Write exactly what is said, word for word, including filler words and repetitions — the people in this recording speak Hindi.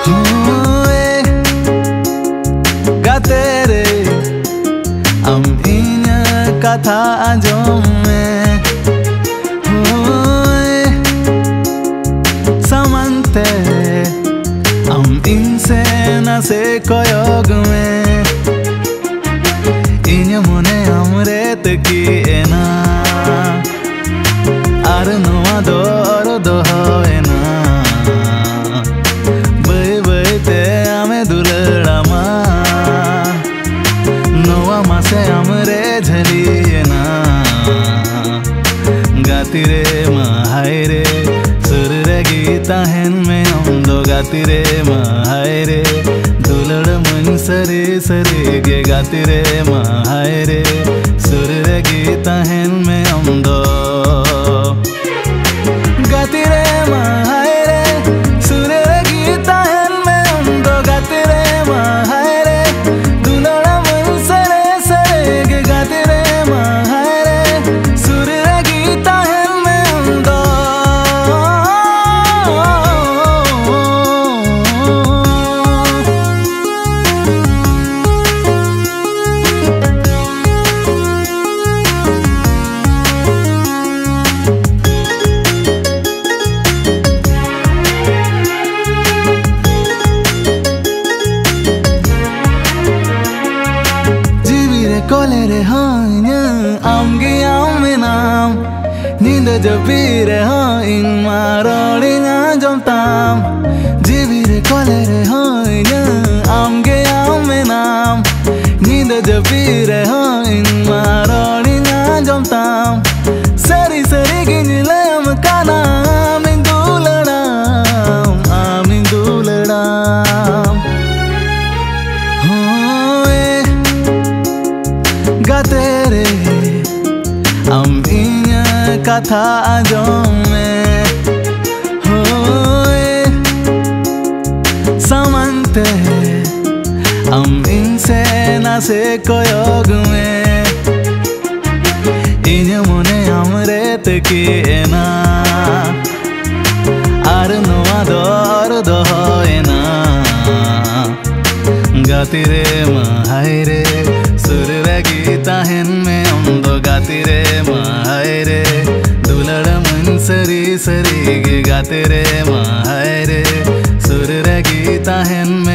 Gatere am inya katha anjom mein samante am inse nase koyog mein inya mone amret ki ena ar noa dor dohoena bay bay te ame dulama noa mase amre jhaliyena गाती रे महाय रे सुर रे गीता हेन में हम दो गाती रे महाय रे दुलड़ मन सरे सरे गे गाती रे महाय रे सुर रे गीता हेन में हम दो गाती रे महाय रे सुर रे गीता हेन में हम दो गाती रे महाय रे दुलड़ मन सरे सरे गे गाती रे महाय रे सुर रे गीता हेन में हम दो कोले रे हाइnya amgi amenam ninda jabire hain marorinya jomtam jibire कोले रे हाइnya amgi amenam ninda jabire hain marorinya jomtam sari sari ginlam kana amin duladam amin duladam gatere am inya katha anjom mein hoye samante am inse nase koyog mein inya mone amret ki ena ar noa dor dohoena गाती रे महाय रे सुर रे गीता हेन में हम दो गाती रे महाय रे दुलड़ मन सरी सरी गे गाती रे महाय रे सुर रे गीता हेन में